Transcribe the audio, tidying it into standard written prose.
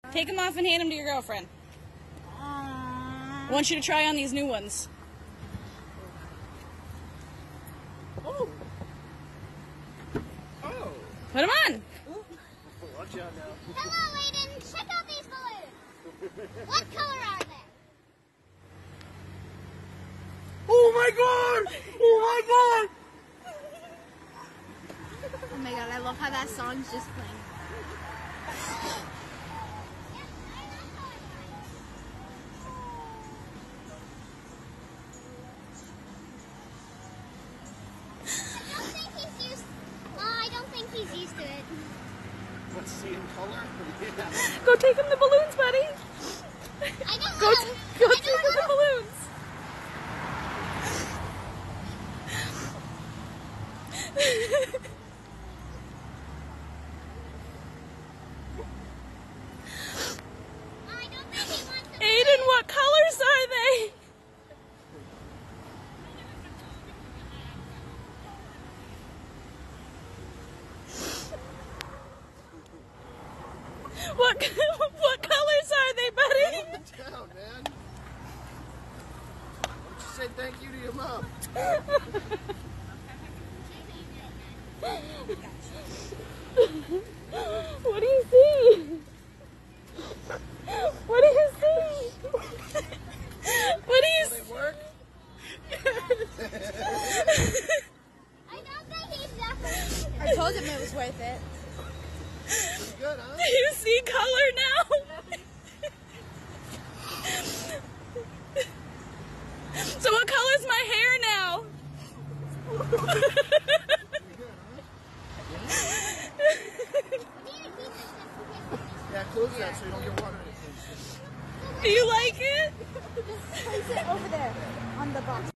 Take them off and hand them to your girlfriend. I want you to try on these new ones. Oh. Oh. Put them on. Watch out now. Hello, Aiden. Check out these balloons. What color are they? Oh my god! Oh my god! Oh my god, I love how that song's just playing. I don't think he's used to it. Let's see in color. Yeah. Go take him the balloons, buddy. I don't Go know. take him the balloons. I don't think he wants to. Aiden, what colors are they? What colors are they, buddy? Put them down, man. Why don't you say thank you to your mom? What do you see? What do you see? What do you Do see? they work? I don't think he's definitely. I told him it was worth it. Pretty good, huh? Do you see color now? So what color's my hair now? Yeah, close that so you don't get water in it. Do you like it? Place it over there on the box.